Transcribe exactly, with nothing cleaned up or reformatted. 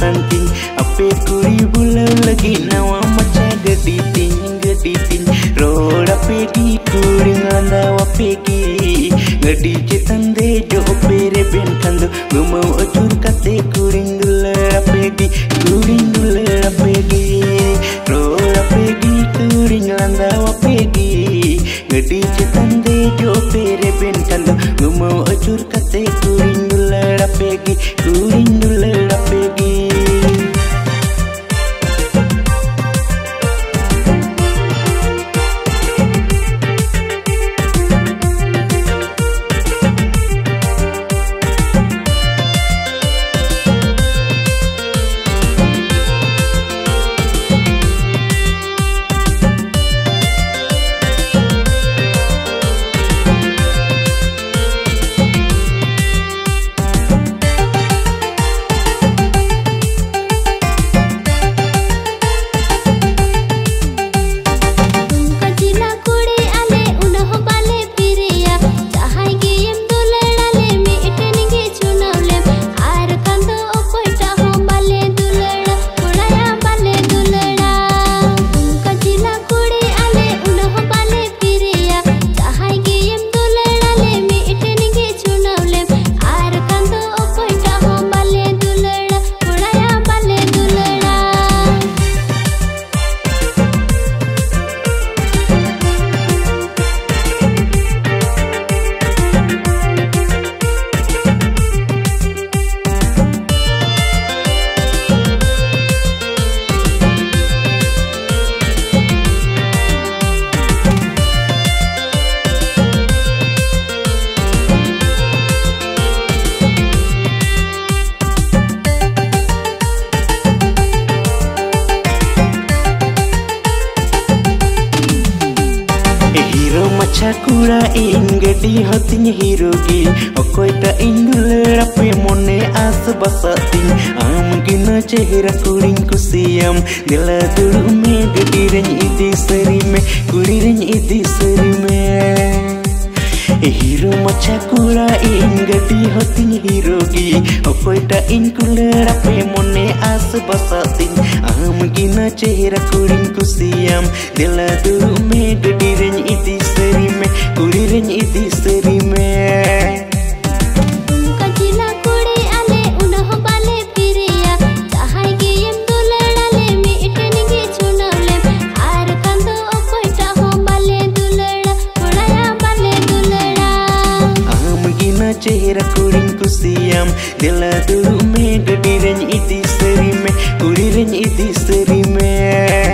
santing ape kuri bulan lagi nawa maca gedi ting gedi ting roda pegi kuri nganda wa pegi gedi cetande jo pere ben kandu gumau ajur kate kuring dula pegi kuring dula pegi roda pegi kuri nganda wa pegi gedi cetande jo pere ben kandu gumau ajur kate kuring dula pegi kuring dula pegi. Macha kura in gedi hating hero gi okoi ta indul rape mone as basating am gina chehra kuring kusiam dila dulu me gedi ren idi seri me kuri ren idi seri me hero macha kura in gedi hating hero gi okoi ta inkul rape mone as basating am gina chehra kuring kusiam dila dulu me gedi ren idi seri me kuri ren idi seri me. Kajila kuri ale unoh bale piriya jahai ge em duladale me iteni ge chunale ar kando okoi ta ho bale dulada kodaya bale dulada am gina chehra kuring kusiam dila dulu me gedi ren idi seri me kuri ren idi seri me.